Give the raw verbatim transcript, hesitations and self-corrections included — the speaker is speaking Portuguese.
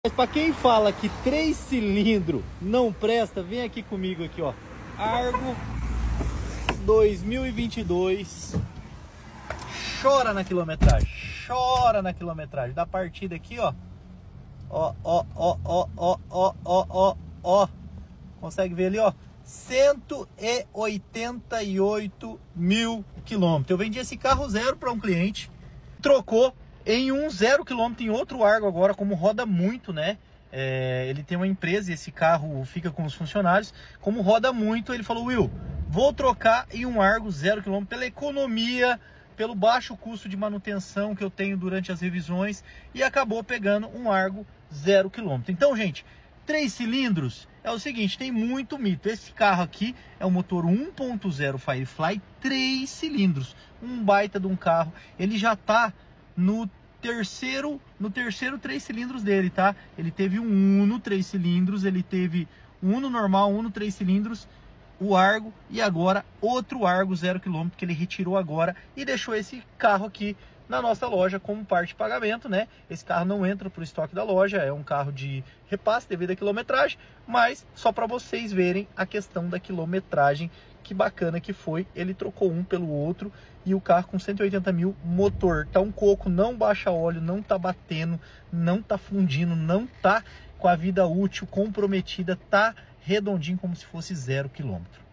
Mas para quem fala que três cilindros não presta, vem aqui comigo aqui, ó. Argo dois mil e vinte e dois. Chora na quilometragem, chora na quilometragem. Da partida aqui, ó. Ó, ó, ó, ó, ó, ó, ó, ó, ó. Consegue ver ali, ó? cento e oitenta e oito mil quilômetros. Eu vendi esse carro zero para um cliente, trocou em um zero quilômetro em outro Argo agora, como roda muito, né? É, ele tem uma empresa e esse carro fica com os funcionários. Como roda muito, ele falou: Will, vou trocar em um Argo zero quilômetro pela economia, pelo baixo custo de manutenção que eu tenho durante as revisões, e acabou pegando um Argo zero quilômetro. Então, gente, três cilindros é o seguinte, tem muito mito. Esse carro aqui é um motor um ponto zero Firefly, três cilindros, um baita de um carro. Ele já tá no terceiro, no terceiro três cilindros dele, tá? Ele teve um Uno três cilindros, ele teve um Uno normal, um Uno três cilindros, o Argo, e agora outro Argo zero quilômetro que ele retirou agora e deixou esse carro aqui na nossa loja como parte de pagamento, né? Esse carro não entra para o estoque da loja, é um carro de repasse devido à quilometragem, mas só para vocês verem a questão da quilometragem, que bacana que foi. Ele trocou um pelo outro e o carro com cento e oitenta mil, motor tá um coco, não baixa óleo, não tá batendo, não tá fundindo, não tá com a vida útil comprometida, tá redondinho como se fosse zero quilômetro.